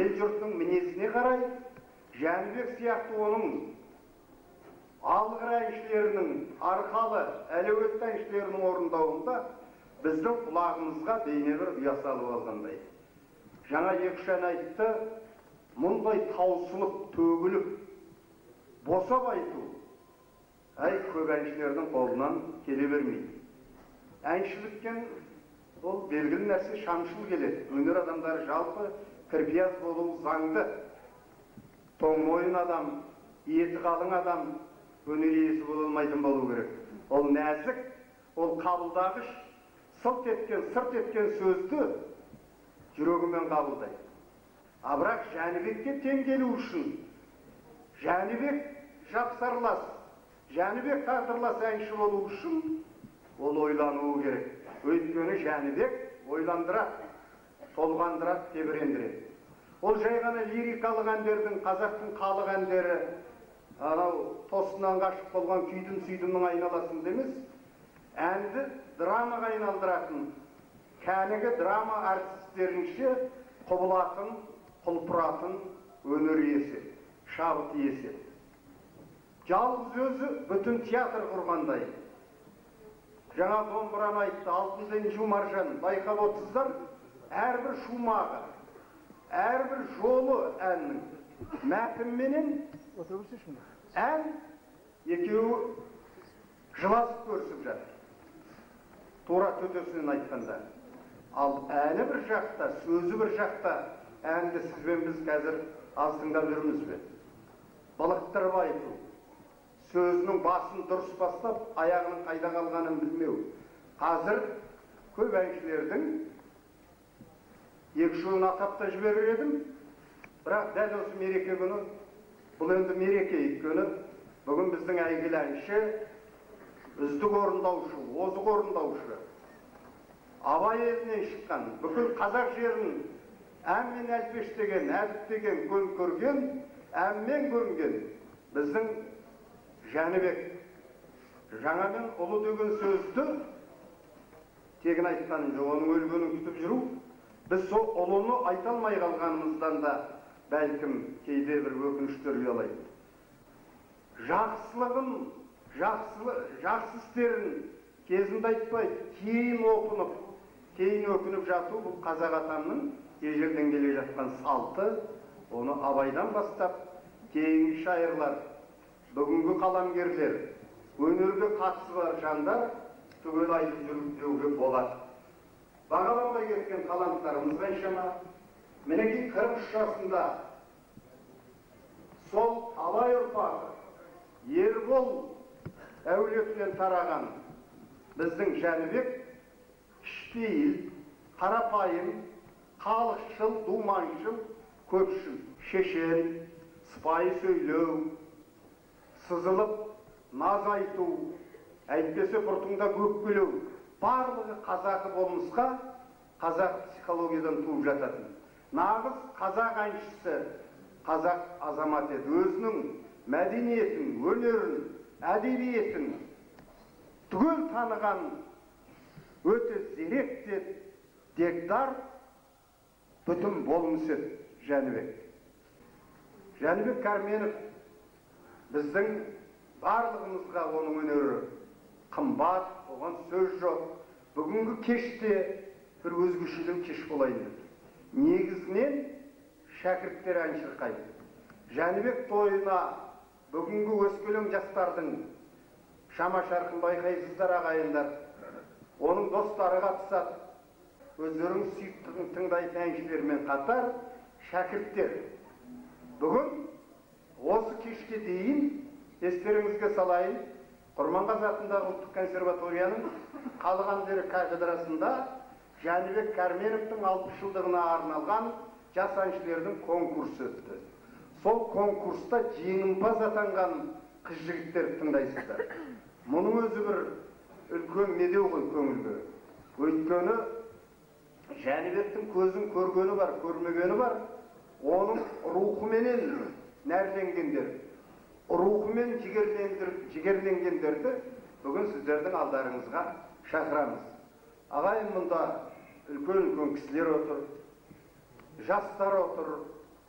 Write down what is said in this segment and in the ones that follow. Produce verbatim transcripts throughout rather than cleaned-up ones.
ел жұртының мінезіне қарай, Жәнібек сияқты оның алғыр әншілерінің, арқалы, әлеуетті әншілерінің орындауында біздің құлағымызға бейне бір ұя салып алғандай. Жаңа екі-үш ән айтты, мұндай таусылып, төгіліп, босап айту, әй көп әншілердің қолынан келе бермейді. Әншіліктен ол белгілі нәрсе шамшыл келеді. Өнер адамдары жалпы кірпияз болу заңды. Тоңмойын адам, еті қалың адам өнер иесі бола алмайтын болу керек. Ол нәзік, ол қабылдағыш, сылт еткен, сырт еткен сөзді жүрегімен қабылдайды. А бірақ Жәнібекке тең келу үшін, Жәнібек жапсарлас, Жәнібек тағдырлас әнші болу үшін ол ойлануы керек. Өйткені Жәнібек ойландырады, толғандырады, тебірендіреді. Ол жай ғана лирикалық әндердің, қазақтың халық әндері, анау тосыннан қашып болған күйдің сүйдімнің айналасында емес, әнді драмаға айналдыратын, кәнігі драма артистерінше құбылатын, құлпыратын өнер иесі, шабыт иесі. Жалғыз өзі бүтін театр құрғандай. Жаңа домбыраны айтты, алтын шу маржан, байқап отырсыздар, әрбір шумағы, әрбір жолы әннің мәтінменен ән екеуі жыласып көрісіп жатыр. Тура төтесінен айтқанда. Ал әні бір жақта, сөзі бір жақта, әнді сізбен біз қазір аз тыңдап жүрміз бе? Балықтырып айту, сөзінің басын дұрыс бастап, аяғының қайда қалғанын білмеу. Қазір көп әншілердің екі-үшеуін атап та жіберер едім, бірақ дәл осы мереке күні, бұл енді мереке өйткені, бүгін біздің әйгілі әнші, үздік орындаушы, озық орындаушы, Абай елінен шыққан, бүкіл қазақ жерін әммен әлпештеген, әдіптеген, көн көрген, әммен көрінген біздің Жәнібек. Жаңамен ұлы деген сөзді тегін айтқаным жоқ, оның өлгенін күтіп жүру. Біз сол ұлыны айта алмай қалғанымыздан да бәлкім кейде бір өкініштер ұялайды. Жақсылығын, жақсы істерін кезінде айтпай, кейін опынып, кейін өкініп жату, бұл қазақ атамның ежелден келе жатқан салты. Оны Абайдан бастап, кейінгі шайырлар, бүгінгі қаламгерлер, өнерге қатысы бар жандар түгел айтып жүруге болады. Бағаланбай кеткен таланттарымыз қаншама. Мінекей қырық үш жасында сол Абай ұрпағы, Ербол әулетінен тараған біздің Жәнібек кішпейіл, қарапайым, халықшыл, думаншыл, көпшіл, шешен, сыпайы сөйлеу, сызылып, наз айту, әйтпесе бұртыңда көккілеу, барлығы қазақы болмысқа қазақ психологиядан туып жататын. Нағыз қазақ әншісі, қазақ азамат еді. Өзінің мәдениетін, өнерін, әдебиетін түгел таныған өте зерек те дегдар бүтін болмыс еді Жәнібек. Жәнібек Кәрменов біздің барлығымызға оның өнері қымбат, оған сөз жоқ. Бүгінгі кеште бір өзгешелеу кеш болайын деді. Негізінен шәкірттер ән шырқайды. Жәнібек тойына бүгінгі өскелең жастардың шама шарқын байқайсыздар ағайындар. Оның достары қатысады. Өздерің сүйіктігін тыңдайтын әншілермен қатар шәкірттер. Бүгін осы кешке дейін естеріңізге салайын, Құрманғазы атындағы ұлттық консерваторияның халық әндері кафедрасында Жәнібек Кәрменовтың алпыс жылдығына арналған жас әншілердің конкурсы өтті. Сол конкурста жеңімпаз атанған қыз жігіттерді тыңдайсыздар. Мұның өзі бір үлкен медеу ғой көңілге. Өйткені Жәнібектің көзін көргені бар, көрмегені бар. Оның рухыменен нәрленгендер, рухымен жігерленгендерді бүгін сіздердің алдарыңызға шақырамыз. Ағайын, мұнда үлкен-үлкен кісілер отыр, жастар отыр,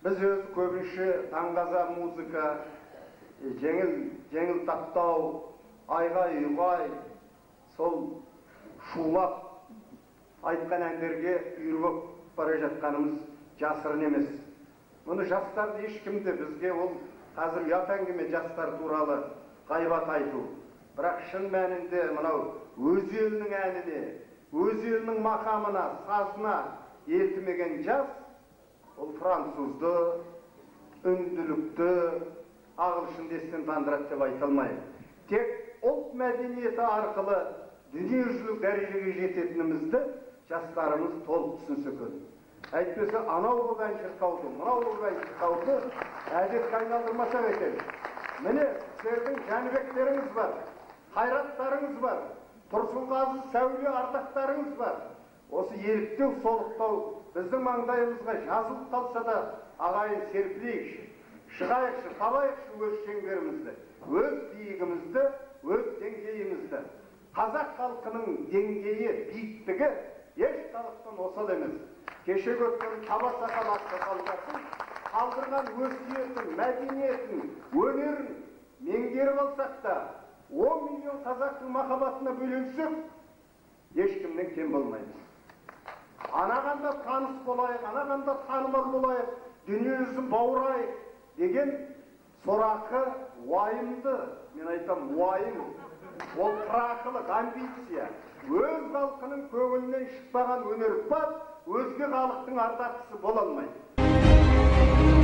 Біз өз көбінше таңғаза музыка, жеңіл, жеңіл таптау, айғай, үйғай, сол шулап айтқан әндерге үйіріп бара жатқанымыз жасырын емес. Мұны жастарды ешкімді бізге ол қазір ұят әңгіме жастар туралы ғайбат айту. Бірақ шын мәнінде мынау өз елінің әніне, өз елінің мақамына, сазына елтімеген жас, ол французды, үнділікті, ағылшын дестен тандырады деп айта алмаймын. Тек ұлт мәдениеті арқылы дүниежүзілік дәрежеге жететінімізді жастарымыз толық түсінсе екен. Әйтпесе анау болған шырқауды, мынау болған шырқауды әдетке айналдырмасақ екен. Міне, сіздердің жәнібектеріңіз бар, қайраттарыңыз бар, Тұрсынғазы сәуле ардақтарыңыз бар. Осы еліктеу, солықтау біздің маңдайымызға жазылып қалса да, ағайын серпілейікші, шығайықшы, табайықшы өз шеңберімізді, өз биігімізді, өз деңгейімізді. Қазақ халқының деңгейі, биіктігі еш халықтан осал емес. Кеше өткен таба сақал ақсақалдардың қалдырған өсиетін, мәдениетін, өнерін меңгеріп алсақ та, он миллион қазақтың махаббатына бөленсек, ешкімнен кем болмаймыз. Анағанда таныс болайық, анағанда танымал болайық, дүниежүзін баурайық деген сорақы уайымды, мен айтам, уайым, ол қырақылық, амбиция, өз халқының көңілінен шықпаған өнерпаз өзге халықтың ардақтысы бола алмайды.